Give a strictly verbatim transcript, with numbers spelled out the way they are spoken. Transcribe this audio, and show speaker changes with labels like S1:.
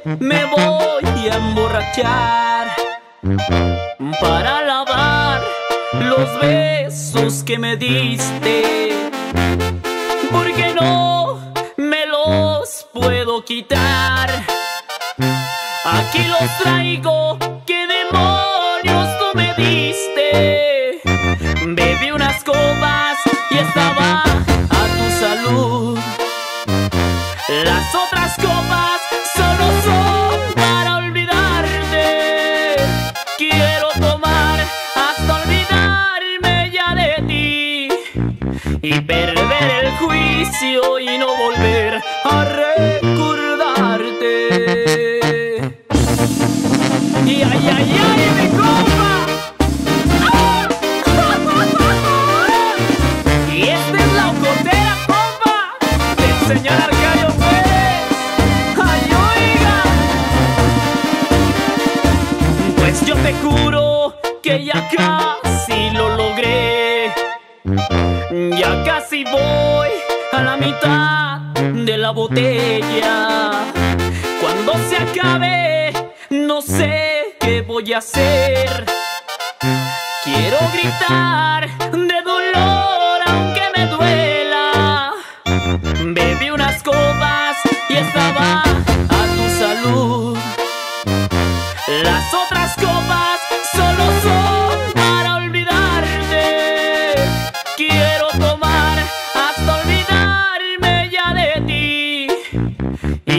S1: me voy a emborrachar para lavar los besos que me diste, porque no me los puedo quitar. Aquí los traigo, ¿qué demonios tú me diste? Bebí unas copas y estaba a tu salud. Las otras copas solo son para olvidarte. Quiero tomar hasta olvidarme ya de ti y perder el juicio y no volver a recordarte. Y ay, ay, ay, mi copa. ¡Ah! Y esta es la ocotera, compa, del señor Arcadio Pérez. Ay, oiga, pues yo te juro que ya casi lo logré. Ya casi voy a la mitad de la botella. Cuando se acabe, no sé qué voy a hacer. Quiero gritar de dolor aunque me duela. Bebí unas copas y estaba a tu salud. Las otras copas solo son para olvidarte. Quiero tomar hasta olvidarme ya de ti